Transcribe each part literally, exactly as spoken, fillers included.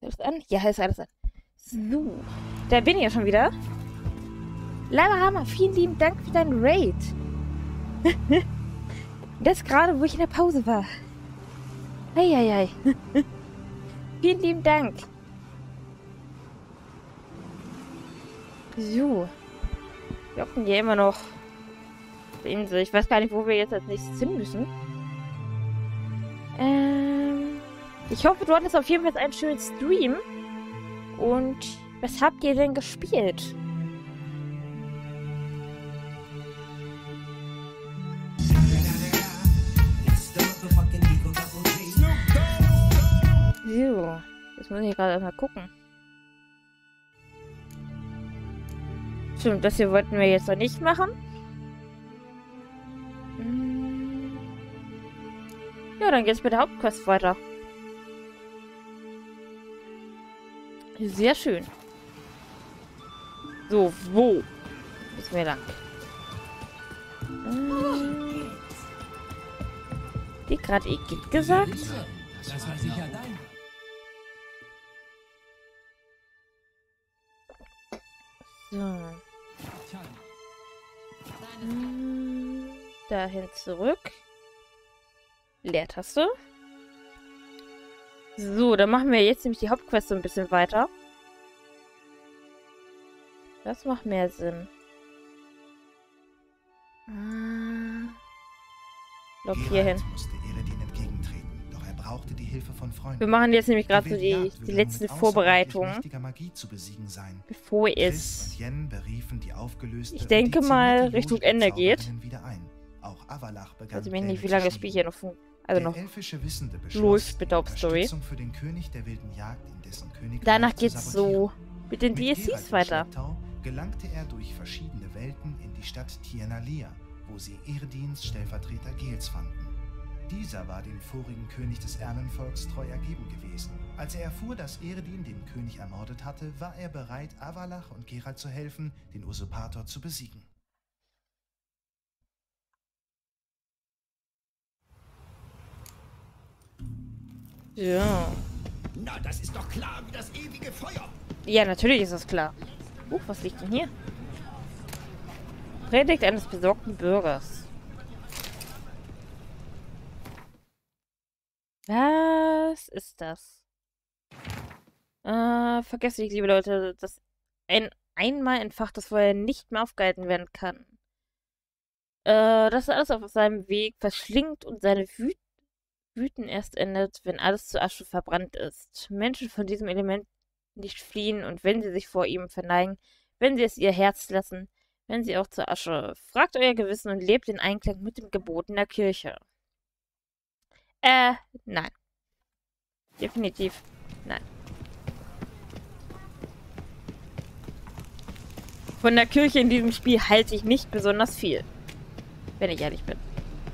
Ist alles an? Ja, ist alles an. So. Da bin ich ja schon wieder. Laberhammer, vielen lieben Dank für deinen Raid. Das gerade, wo ich in der Pause war. Eieiei. Vielen lieben Dank. So. Wir hocken hier immer noch auf der Insel. Ich weiß gar nicht, wo wir jetzt als nächstes hin müssen. Ähm, ich hoffe, du hattest auf jeden Fall einen schönen Stream. Und was habt ihr denn gespielt? So, jetzt muss ich gerade mal gucken. Stimmt, das hier wollten wir jetzt noch nicht machen. Ja, dann geht's mit der Hauptquest weiter. Sehr schön. So, wo müssen wir lang? Ähm, wie gerade Igitt gesagt? Das war sicher dein. So. Hm, dahin zurück. Leertaste. So, dann machen wir jetzt nämlich die Hauptquest so ein bisschen weiter. Das macht mehr Sinn. Ah. Lauf hier hin. Wir machen jetzt nämlich gerade so die, die letzten Vorbereitungen. Bevor es, ich denke mal, Richtung Ende geht. Also ich weiß nicht, wie lange das Spiel hier noch funktioniert. Also noch läuft mit der Hauptstory. Danach geht's so mit den D L Cs weiter. Gelangte er durch verschiedene Welten in die Stadt Tir-na-Lia, wo sie Irdins Stellvertreter Gels fanden. Dieser war dem vorigen König des Erlenvolks treu ergeben gewesen. Als er erfuhr, dass Irdin den König ermordet hatte, war er bereit, Avalach und Geralt zu helfen, den Usurpator zu besiegen. Ja. Na, das ist doch klar wie das ewige Feuer. Ja, natürlich ist das klar. Uh, was liegt denn hier? Predigt eines besorgten Bürgers. Was ist das? Äh, vergesst nicht, liebe Leute, dass ein einmal entfachtes Feuer nicht mehr aufgehalten werden kann. Äh, dass er alles auf seinem Weg verschlingt und seine Wüt Wüten erst endet, wenn alles zu Asche verbrannt ist. Menschen von diesem Element nicht fliehen und wenn sie sich vor ihm verneigen, wenn sie es ihr Herz lassen, wenn sie auch zur Asche. Fragt euer Gewissen und lebt in Einklang mit dem Geboten der Kirche. Äh, nein. Definitiv nein. Von der Kirche in diesem Spiel halte ich nicht besonders viel. Wenn ich ehrlich bin.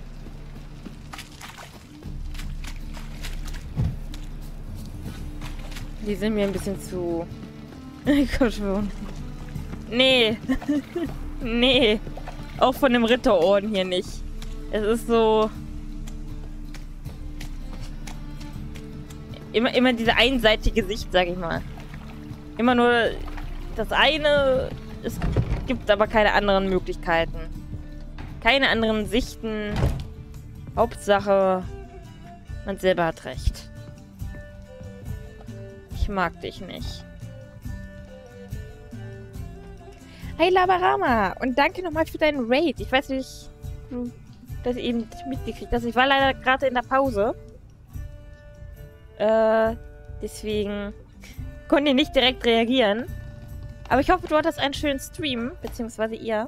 Die sind mir ein bisschen zu... Komm schon. Nee. Nee. Auch von dem Ritterorden hier nicht. Es ist so... Immer, immer diese einseitige Sicht, sag ich mal. Immer nur das eine. Es gibt aber keine anderen Möglichkeiten. Keine anderen Sichten. Hauptsache, man selber hat recht. Ich mag dich nicht. Hey Labarama! Und danke nochmal für deinen Raid. Ich weiß nicht, du das eben mitgekriegt hast. Ich war leider gerade in der Pause. Äh, deswegen konnte ich nicht direkt reagieren. Aber ich hoffe, du hattest einen schönen Stream, beziehungsweise ihr.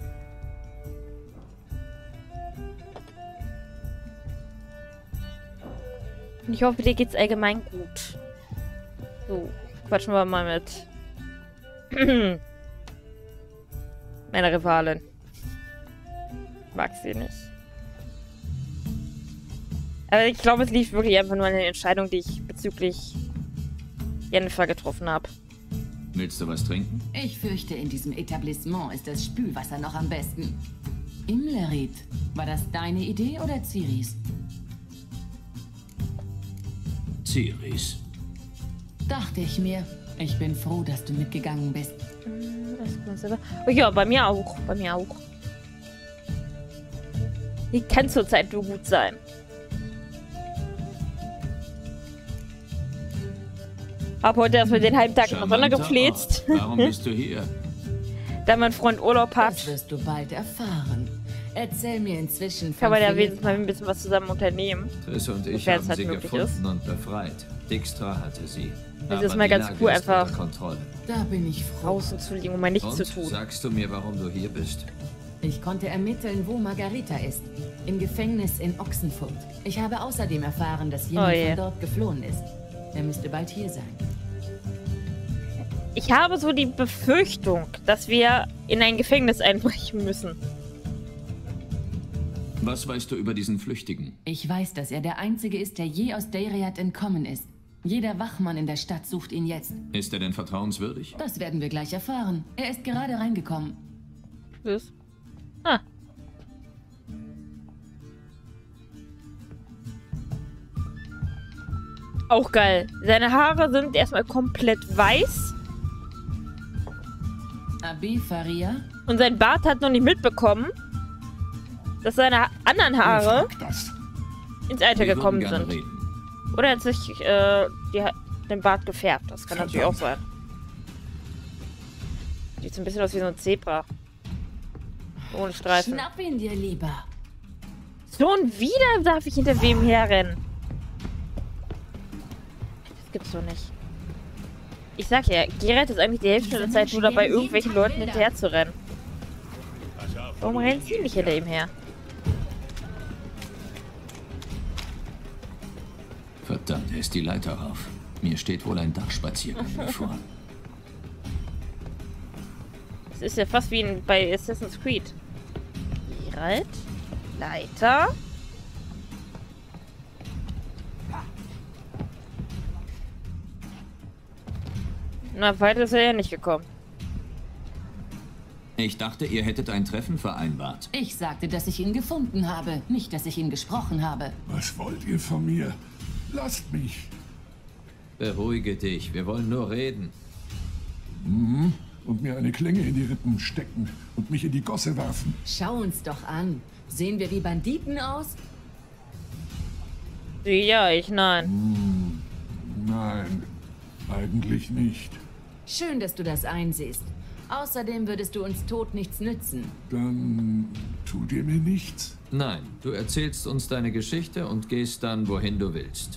Und ich hoffe, dir geht's allgemein gut. So, quatschen wir mal mit meiner Rivalin. Mag sie nicht. Aber ich glaube, es lief wirklich einfach nur an der Entscheidung, die ich bezüglich Jennifer getroffen habe. Willst du was trinken? Ich fürchte, in diesem Etablissement ist das Spülwasser noch am besten. Imlerit, war das deine Idee oder Ciris? Ciris. Dachte ich mir. Ich bin froh, dass du mitgegangen bist. Oh ja, bei mir auch. Bei mir auch. Die kann zurzeit nur gut sein. Hab heute erstmal den halben Tag in der Sonne gefläzt. Warum bist du hier? Da mein Freund Urlaub hat. Das wirst du bald erfahren. Erzähl mir inzwischen Kann von man ja Philippa. wenigstens mal ein bisschen was zusammen unternehmen. Triss und ich Sofern es haben halt sie möglich gefunden ist. und befreit. Dijkstra hatte sie. Das Aber ist mal die ganz Lage cool, ist einfach unter Kontrolle. Da bin ich froh. Außen zu liegen, um mal nichts Und zu tun. sagst du mir, warum du hier bist? Ich konnte ermitteln, wo Margarita ist. Im Gefängnis in Ochsenfurt. Ich habe außerdem erfahren, dass jemand Oh je. von dort geflohen ist. Er müsste bald hier sein. Ich habe so die Befürchtung, dass wir in ein Gefängnis einbrechen müssen. Was weißt du über diesen Flüchtigen? Ich weiß, dass er der Einzige ist, der je aus Dayriat entkommen ist. Jeder Wachmann in der Stadt sucht ihn jetzt. Ist er denn vertrauenswürdig? Das werden wir gleich erfahren. Er ist gerade reingekommen. Tschüss. Ah. Auch geil. Seine Haare sind erstmal komplett weiß. Abi Faria? Und sein Bart hat noch nicht mitbekommen, dass seine anderen Haare Das. ins Alter Wir würden gekommen gerne sind. reden. Oder er hat sich äh, die, den Bart gefärbt. Das kann natürlich auch sein. Sieht so ein bisschen aus wie so ein Zebra. Ohne Streifen. Schnapp ihn dir lieber. Schon wieder darf ich hinter wem herrennen. Das gibt's doch nicht. Ich sag ja, Geralt ist eigentlich die Hälfte der Zeit nur dabei, irgendwelchen Leuten hinterher zu rennen. Warum rennen sie nicht hinter ihm her? Verdammt, er ist die Leiter rauf. Mir steht wohl ein Dachspaziergang bevor. Das ist ja fast wie in, bei Assassin's Creed. Geralt, Leiter. Na, weiter ist er ja nicht gekommen. Ich dachte, ihr hättet ein Treffen vereinbart. Ich sagte, dass ich ihn gefunden habe, nicht, dass ich ihn gesprochen habe. Was wollt ihr von mir? Lasst mich. Beruhige dich, wir wollen nur reden. Und mir eine Klinge in die Rippen stecken und mich in die Gosse werfen. Schau uns doch an. Sehen wir wie Banditen aus? Sie ja, ich nein. Nein, eigentlich nicht. Schön, dass du das einsiehst. Außerdem würdest du uns tot nichts nützen. Dann tut ihr mir nichts. Nein, du erzählst uns deine Geschichte und gehst dann, wohin du willst.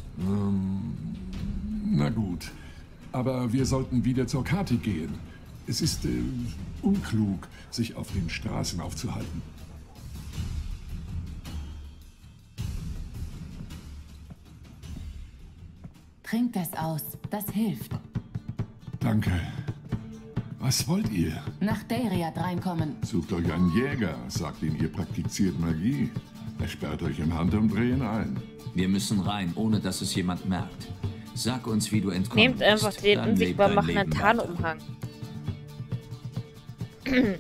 Na gut, aber wir sollten wieder zur Karte gehen. Es ist äh, unklug, sich auf den Straßen aufzuhalten. Trink das aus. Das hilft. Danke. Was wollt ihr? Nach Dayriat reinkommen. Sucht euch einen Jäger, sagt ihm, ihr praktiziert Magie. Er sperrt euch im Handumdrehen ein. Wir müssen rein, ohne dass es jemand merkt. Sag uns, wie du entkommen Nehmt einfach bist. den Dann unsichtbar lebt dein machenden Leben Tarnumhang. weiter.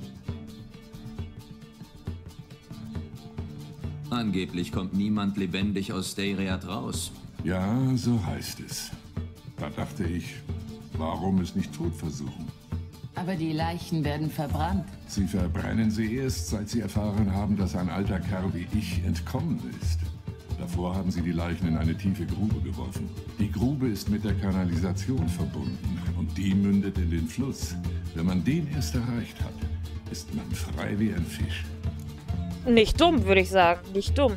Angeblich kommt niemand lebendig aus Dayriat raus. Ja, so heißt es. Da dachte ich, warum es nicht tot versuchen? Aber die Leichen werden verbrannt. Sie verbrennen sie erst, seit sie erfahren haben, dass ein alter Kerl wie ich entkommen ist. Davor haben sie die Leichen in eine tiefe Grube geworfen. Die Grube ist mit der Kanalisation verbunden und die mündet in den Fluss. Wenn man den erst erreicht hat, ist man frei wie ein Fisch. Nicht dumm, würde ich sagen. Nicht dumm.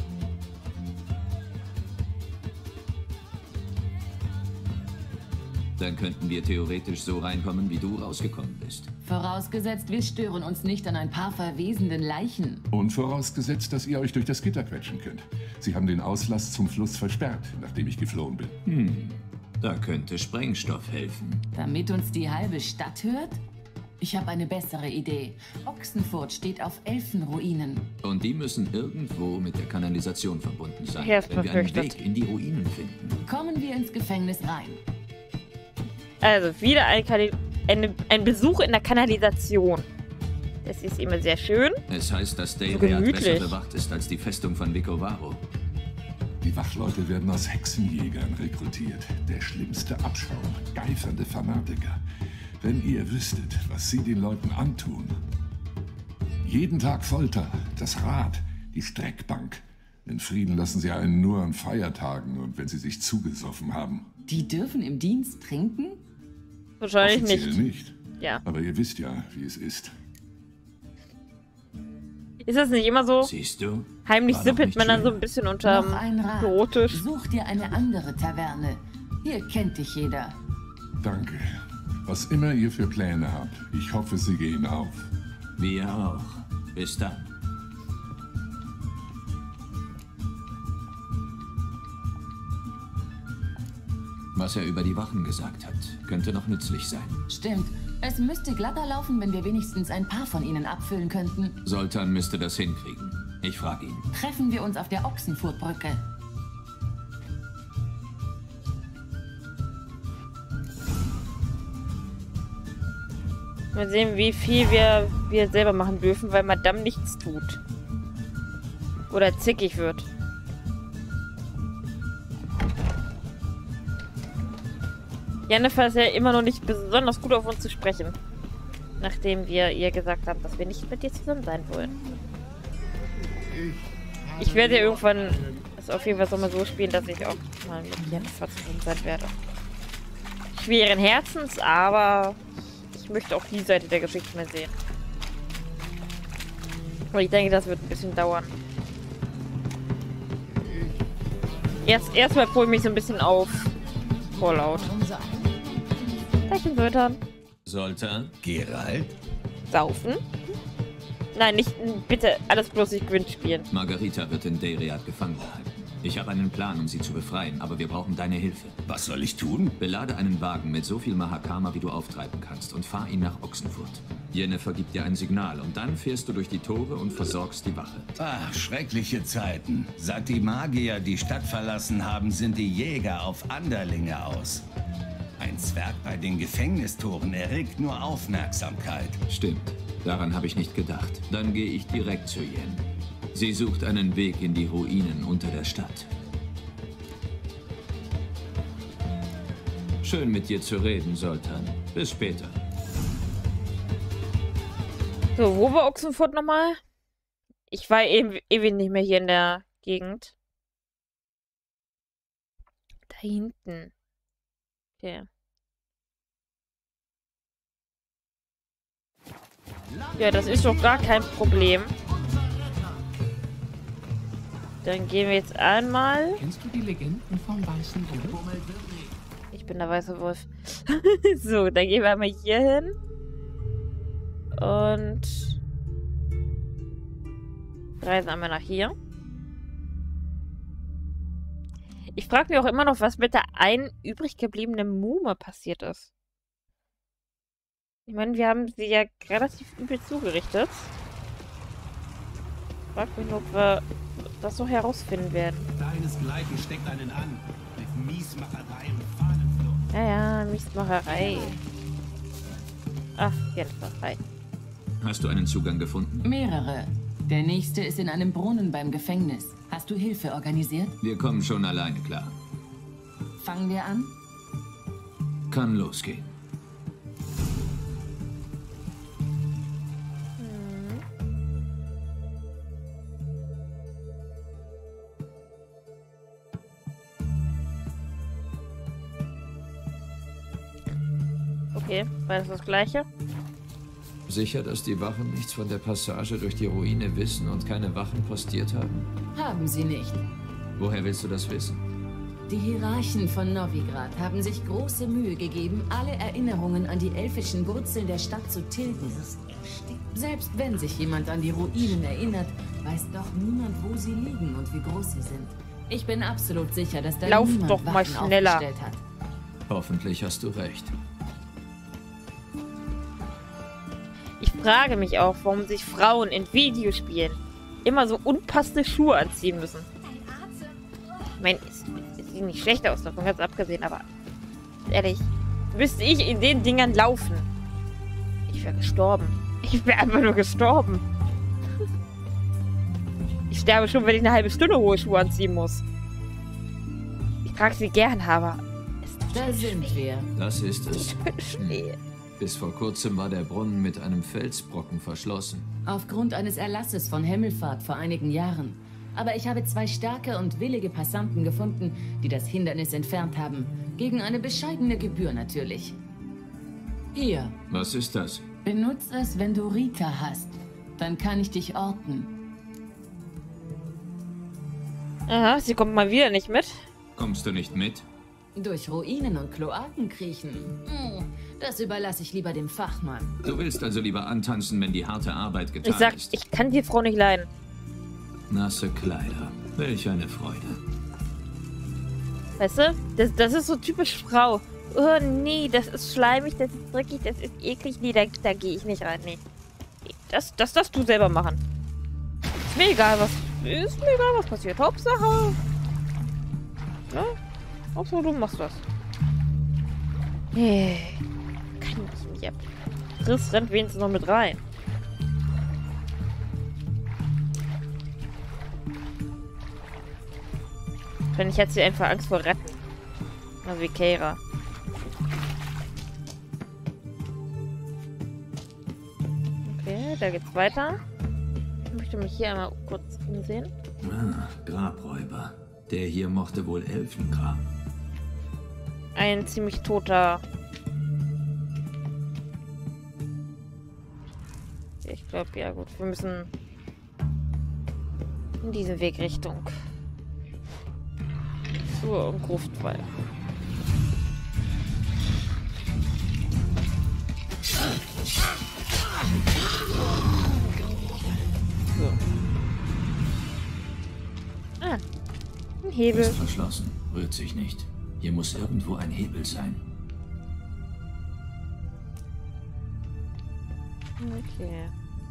Dann könnten wir theoretisch so reinkommen, wie du rausgekommen bist. Vorausgesetzt, wir stören uns nicht an ein paar verwesenden Leichen. Und vorausgesetzt, dass ihr euch durch das Gitter quetschen könnt. Sie haben den Auslass zum Fluss versperrt, nachdem ich geflohen bin. Da könnte Sprengstoff helfen. Damit uns die halbe Stadt hört? Ich habe eine bessere Idee. Ochsenfurt steht auf Elfenruinen. Und die müssen irgendwo mit der Kanalisation verbunden sein. Ja, ist wenn wir einen befürchtet. Weg in die Ruinen finden. Kommen wir ins Gefängnis rein. Also, wieder ein, Kali eine, ein Besuch in der Kanalisation. Das ist immer sehr schön. Es heißt, dass So Dayriat gemütlich. besser bewacht ist als die Festung von Vicovaro. Die Wachleute werden aus Hexenjägern rekrutiert. Der schlimmste Abschaum, geifernde Fanatiker. Wenn ihr wüsstet, was sie den Leuten antun. Jeden Tag Folter, das Rad, die Streckbank. In Frieden lassen sie einen nur an Feiertagen und wenn sie sich zugesoffen haben. Die dürfen im Dienst trinken? Wahrscheinlich Offiziell nicht. nicht. Ja. Aber ihr wisst ja, wie es ist. Ist das nicht immer so? Siehst du? Heimlich War doch sippelt nicht man dann so schlimm. ein bisschen unterm Noch ein Rat. Bürotisch. Such dir eine andere Taverne. Hier kennt dich jeder. Danke. Was immer ihr für Pläne habt, ich hoffe, sie gehen auf. Wir auch. Bis dann. Was er über die Wachen gesagt hat, könnte noch nützlich sein. Stimmt. Es müsste glatter laufen, wenn wir wenigstens ein paar von ihnen abfüllen könnten. Sultan müsste das hinkriegen. Ich frage ihn. Treffen wir uns auf der Ochsenfurtbrücke. Mal sehen, wie viel wir, wir selber machen dürfen, weil Madame nichts tut. Oder zickig wird. Jennifer ist ja immer noch nicht besonders gut auf uns zu sprechen. Nachdem wir ihr gesagt haben, dass wir nicht mit dir zusammen sein wollen. Ich werde ja irgendwann es auf jeden Fall so mal so spielen, dass ich auch mal mit Jennifer zusammen sein werde. Schweren Herzens, aber ich möchte auch die Seite der Geschichte mehr sehen. Aber ich denke, das wird ein bisschen dauern. Erst erstmal freue ich mich so ein bisschen auf Fallout. Danke, Sultan. Sultan? Geralt? Saufen? Nein, nicht, bitte, alles bloß nicht Gwent spielen. Margarita wird in Deriad gefangen gehalten. Ich habe einen Plan, um sie zu befreien, aber wir brauchen deine Hilfe. Was soll ich tun? Belade einen Wagen mit so viel Mahakama, wie du auftreiben kannst, und fahr ihn nach Ochsenfurt. Jennifer gibt dir ein Signal und dann fährst du durch die Tore und versorgst die Wache. Ach, schreckliche Zeiten. Seit die Magier die Stadt verlassen haben, sind die Jäger auf Anderlinge aus. Ein Zwerg bei den Gefängnistoren erregt nur Aufmerksamkeit. Stimmt, daran habe ich nicht gedacht. Dann gehe ich direkt zu Yen. Sie sucht einen Weg in die Ruinen unter der Stadt. Schön mit dir zu reden, Sultan. Bis später. So, wo war Ochsenfurt nochmal? Ich war eben ewig nicht mehr hier in der Gegend. Da hinten. Okay. Ja, das ist doch gar kein Problem. Dann gehen wir jetzt einmal. Kennst du die Legenden vom Weißen Wolf? Ich bin der weiße Wolf. So, dann gehen wir einmal hier hin. Und reisen einmal nach hier. Ich frage mich auch immer noch, was mit der einen übrig gebliebenen Mume passiert ist. Ich meine, wir haben sie ja relativ übel zugerichtet. Ich frage mich nur, ob wir das noch herausfinden werden. Deinesgleichen steckt einen an. Mit Miesmacherei und Fahnenflucht. Ja, ja, Miesmacherei. Ach, Jennifer, hi. Hast du einen Zugang gefunden? Mehrere. Der nächste ist in einem Brunnen beim Gefängnis. Hast du Hilfe organisiert? Wir kommen schon alleine klar. Fangen wir an? Kann losgehen. Okay, war das das Gleiche? Sicher, dass die Wachen nichts von der Passage durch die Ruine wissen und keine Wachen postiert haben? Haben sie nicht. Woher willst du das wissen? Die Hierarchen von Novigrad haben sich große Mühe gegeben, alle Erinnerungen an die elfischen Wurzeln der Stadt zu tilgen. Selbst wenn sich jemand an die Ruinen erinnert, weiß doch niemand, wo sie liegen und wie groß sie sind. Ich bin absolut sicher, dass da Lauf niemand doch mal Wachen schneller. aufgestellt hat. Hoffentlich hast du recht. Ich frage mich auch, warum sich Frauen in Videospielen immer so unpassende Schuhe anziehen müssen. Ich meine, es, es sieht nicht schlecht aus, davon ganz abgesehen, aber ehrlich, müsste ich in den Dingern laufen? Ich wäre gestorben. Ich wäre einfach nur gestorben. Ich sterbe schon, wenn ich eine halbe Stunde hohe Schuhe anziehen muss. frag sie gern, aber... Da sind wir. Das ist es. Schnee. Bis vor kurzem war der Brunnen mit einem Felsbrocken verschlossen. Aufgrund eines Erlasses von Himmelfahrt vor einigen Jahren. Aber ich habe zwei starke und willige Passanten gefunden, die das Hindernis entfernt haben. Gegen eine bescheidene Gebühr natürlich. Hier. Was ist das? Benutz es, wenn du Rika hast. Dann kann ich dich orten. Aha, sie kommt mal wieder nicht mit. Kommst du nicht mit? Durch Ruinen und Kloaken kriechen. Hm, das überlasse ich lieber dem Fachmann. Du willst also lieber antanzen, wenn die harte Arbeit getan Ich sag, ist. ich kann die Frau nicht leiden. Nasse Kleider. Welch eine Freude. Weißt du? Das, das ist so typisch Frau. Oh nee, das ist schleimig, das ist dreckig, das ist eklig. Nee, da, da gehe ich nicht rein. Nee. Das, das darfst du selber machen. Ist mir egal, was. Ist mir egal, was passiert. Hauptsache. Ja? Hauptsache, du machst was. Nee. Kann ich nicht ab. Chris rennt wenigstens noch mit rein. Wahrscheinlich hat sie einfach Angst vor Retten. Na, wie Keira. Okay, da geht's weiter. Ich möchte mich hier einmal kurz umsehen. Ah, Grabräuber. Der hier mochte wohl Elfengrab. Ein ziemlich toter... Ich glaube, ja gut. Wir müssen in diese Wegrichtung. Zur Gruftwall. So. Ah, ein Hebel. Ist verschlossen. Rührt sich nicht. Hier muss irgendwo ein Hebel sein. Okay.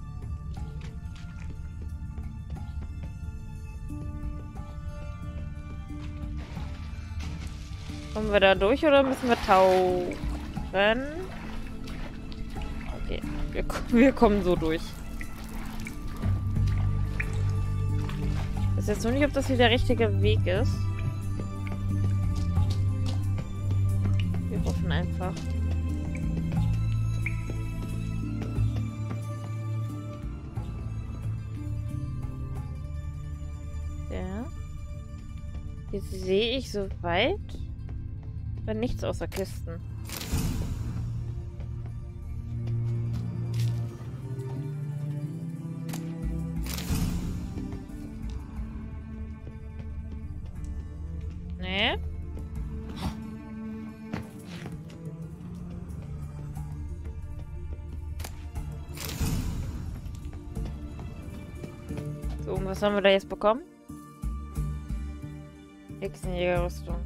Kommen wir da durch oder müssen wir tauchen? Okay, wir, wir kommen so durch. Ich weiß jetzt nur nicht, ob das hier der richtige Weg ist. Wir hoffen einfach. Ja. Jetzt sehe ich so weit. Dann nichts außer Kisten. Nee. So, und was haben wir da jetzt bekommen? Hexenjägerrüstung.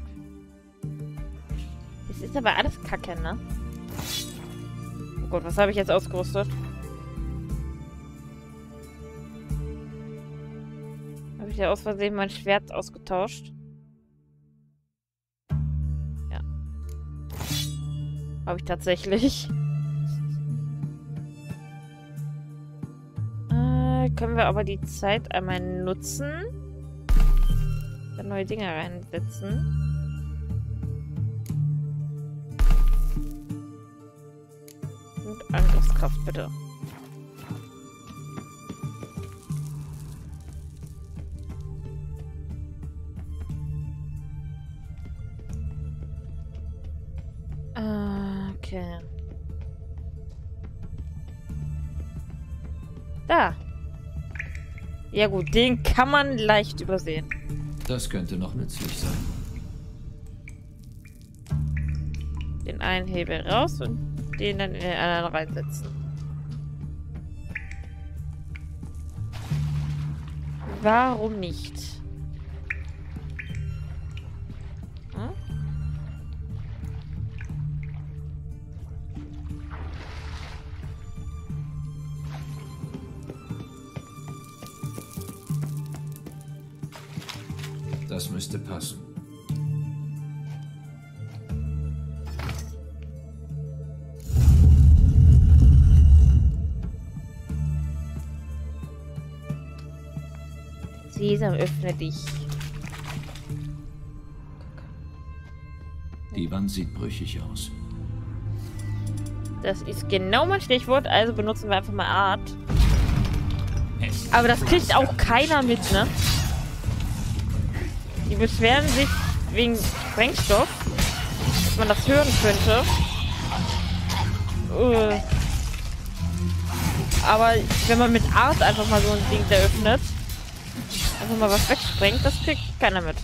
Das ist aber alles Kacke, ne? Oh Gott, was habe ich jetzt ausgerüstet? Habe ich ja aus Versehen mein Schwert ausgetauscht? Ja. Habe ich tatsächlich. Äh, können wir aber die Zeit einmal nutzen? Da neue Dinge reinsetzen. Angriffskraft, bitte. Okay. Da. Ja gut, den kann man leicht übersehen. Das könnte noch nützlich sein. Den einen Hebel raus und den dann in den anderen reinsetzen. Warum nicht? Hm? Das müsste passen. Sesam, öffne dich. Die Wand sieht brüchig aus. Das ist genau mein Stichwort, also benutzen wir einfach mal Art. Aber das kriegt auch keiner mit, ne? Die beschweren sich wegen Sprengstoff, dass man das hören könnte. Uh. Aber wenn man mit Art einfach mal so ein Ding eröffnet, einfach mal was wegsprengt, das kriegt keiner mit.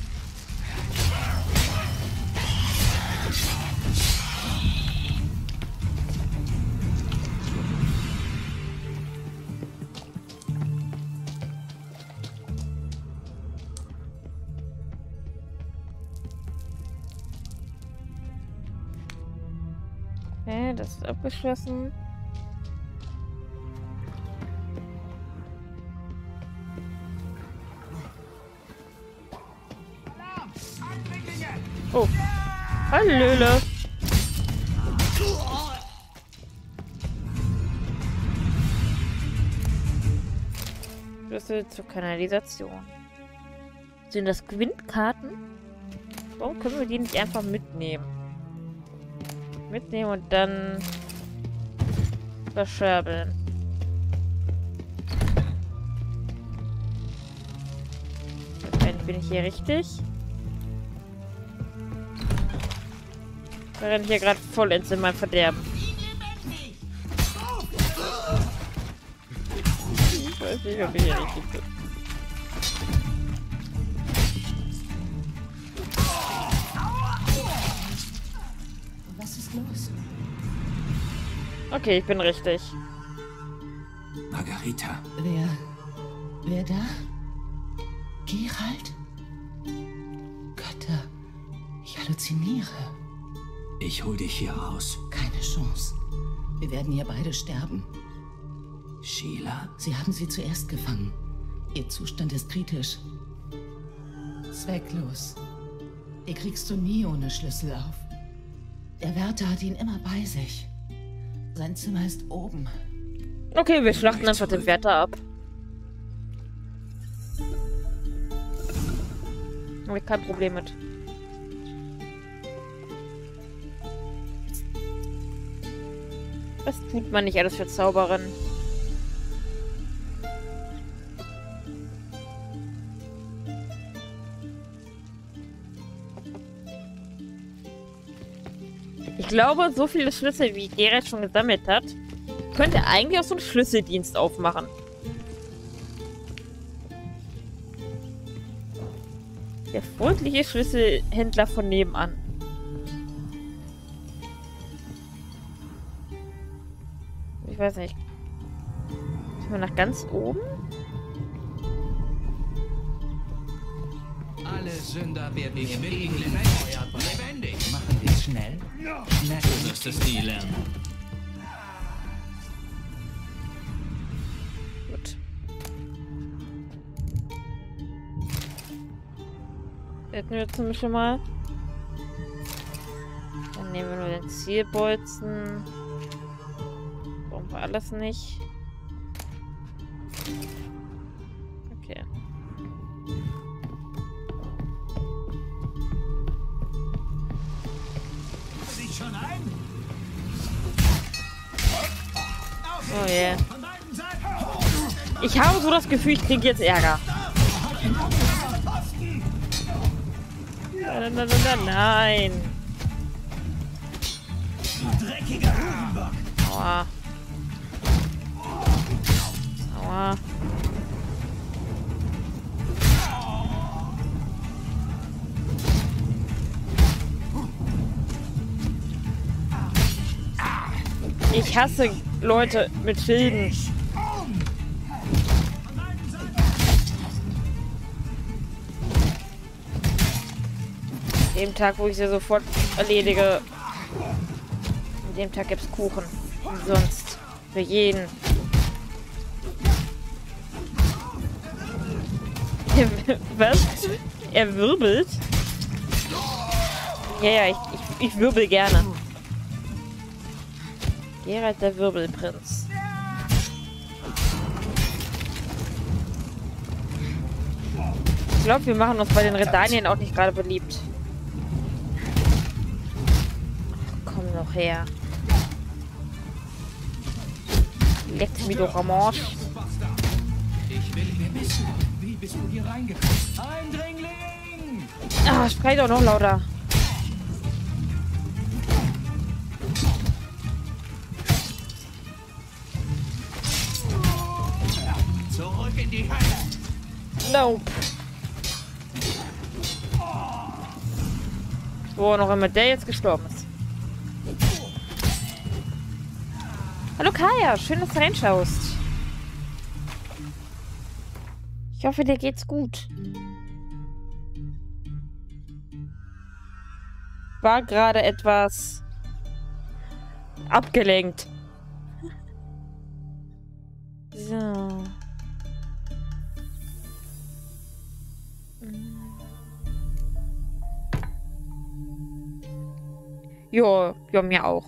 Okay, das ist abgeschlossen. Oh. Hallöle. Schlüssel zur Kanalisation. Sind das Gewindkarten? Warum können wir die nicht einfach mitnehmen? Mitnehmen und dann verscherbeln. Bin ich hier richtig? Da renne ich hier gerade vollends in mein Verderben. Ich weiß nicht, ob ich hier richtig bin. Was ist los? Okay, ich bin richtig. Margarita. Wer... Wer da? Geralt? Götter, ich halluziniere. Ich hol dich hier raus. Keine Chance. Wir werden hier beide sterben. Sheila? Sie haben sie zuerst gefangen. Ihr Zustand ist kritisch. Zwecklos. Ihr kriegst du nie ohne Schlüssel auf. Der Wärter hat ihn immer bei sich. Sein Zimmer ist oben. Okay, wir schlachten einfach den Wärter ab. Habe ich kein Problem mit. Was tut man nicht alles für Zauberin? Ich glaube, so viele Schlüssel, wie Geralt schon gesammelt hat, könnte eigentlich auch so einen Schlüsseldienst aufmachen. Der freundliche Schlüsselhändler von nebenan. Ich weiß nicht. Sind wir nach ganz oben? Alle Sünder werden ich will ihn lebendig. Machen wir es schnell. Du wirst es nie lernen. Gut. Hätten wir zum Beispiel mal. Dann nehmen wir nur den Zielbolzen. Brauchen wir alles nicht. Okay. Sich schon ein? Oh yeah. Ich habe so das Gefühl, ich kriege jetzt Ärger. Nein, nein, nein, nein, nein. Dreckiger Hurenbock. Aua. Aua. Ich hasse Leute mit Schilden. Dem Tag, wo ich sie sofort erledige. An dem Tag gibt's Kuchen. Und sonst. Für jeden. Was? Er wirbelt? Ja, ja, ich, ich, ich wirbel gerne. Geralt der Wirbelprinz. Ich glaube, wir machen uns bei den Redanien auch nicht gerade beliebt. noch her? Leck mich doch am Arsch. Ich will hier wissen, wie bist du hier reingekommen? Eindringling! Ah, schrei doch noch lauter. Zurück in die Hölle! Nope. Wo noch immer der jetzt gestorben ist. Hallo Kaya, schön, dass du reinschaust. Ich hoffe, dir geht's gut. War gerade etwas abgelenkt. So. Jo, ja, mir auch.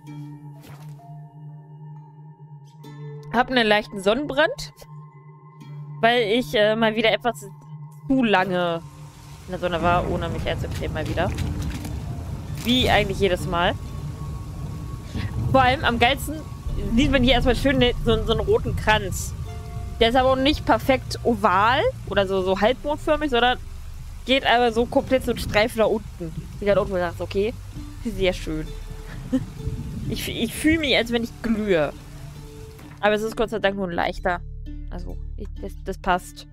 Hab einen leichten Sonnenbrand, weil ich äh, mal wieder etwas zu lange in der Sonne war, ohne mich einzucremen mal wieder. Wie eigentlich jedes Mal. Vor allem am geilsten sieht man hier erstmal schön so, so einen roten Kranz. Der ist aber auch nicht perfekt oval oder so, so halbmondförmig, sondern geht aber so komplett so ein Streifen nach unten. Ich gerade unten gedacht, okay, sehr schön. Ich, ich fühle mich, als wenn ich glühe. Aber es ist Gott sei Dank nur ein leichter. Also, ich, das, das passt.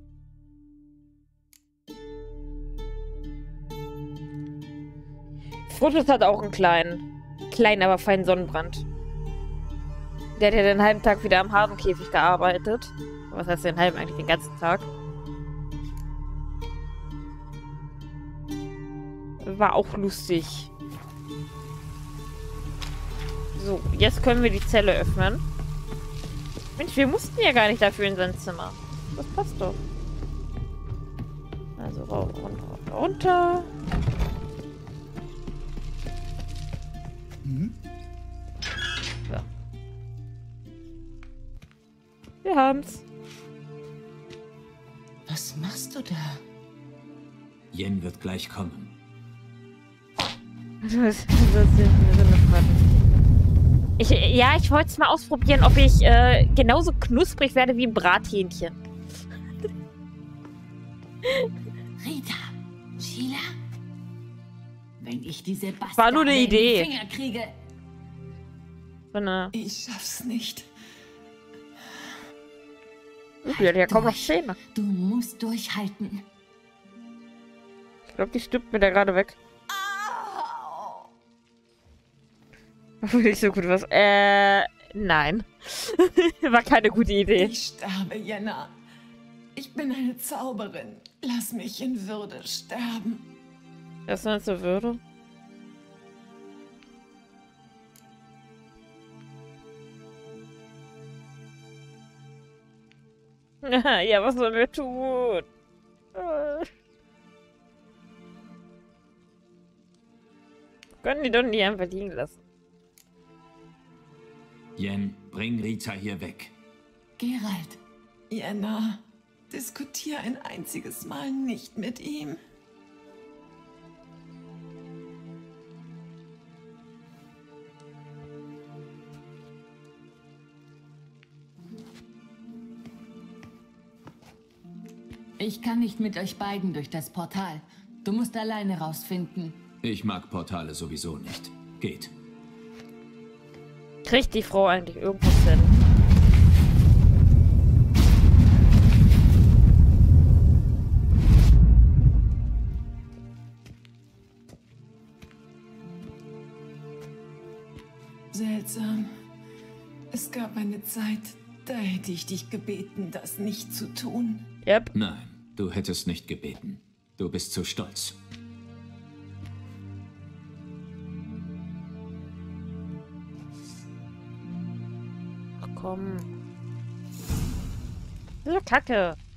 Frutus hat auch einen kleinen, kleinen, aber feinen Sonnenbrand. Der hat ja den halben Tag wieder am Hasenkäfig gearbeitet. Was heißt den halben? Eigentlich den ganzen Tag. War auch lustig. So, jetzt können wir die Zelle öffnen. Mensch, wir mussten ja gar nicht dafür in sein Zimmer. Das passt doch. Also rauf, runter, runter. Hm? So. Wir haben's. Was machst du da? Yen wird gleich kommen. Das ist, das ist eine Frage. Ich, ja, ich wollte es mal ausprobieren, ob ich äh, genauso knusprig werde wie ein Brathähnchen. Rita, Sheila, wenn ich diese Bastarde War nur eine in Idee. die Finger kriege. So eine... Ich schaff's nicht. Die hat ja kaum noch Zähne. Du musst durchhalten. Ich glaube, die stimmt mir da gerade weg. Nicht so gut was. Äh, nein. War keine gute Idee. Ich sterbe, Jenna. Ich bin eine Zauberin. Lass mich in Würde sterben. Das ist zur Würde. Ja, was sollen wir tun? Können die doch nicht einfach liegen lassen. Yen, bring Rita hier weg. Geralt. Jenna, diskutier ein einziges Mal nicht mit ihm. Ich kann nicht mit euch beiden durch das Portal. Du musst alleine rausfinden. Ich mag Portale sowieso nicht. Geht. Kriegt die Frau eigentlich irgendwas hin? Seltsam. Es gab eine Zeit, da hätte ich dich gebeten, das nicht zu tun. Yep. Nein, du hättest nicht gebeten. Du bist zu stolz. Ach komm. Das ist doch Kacke.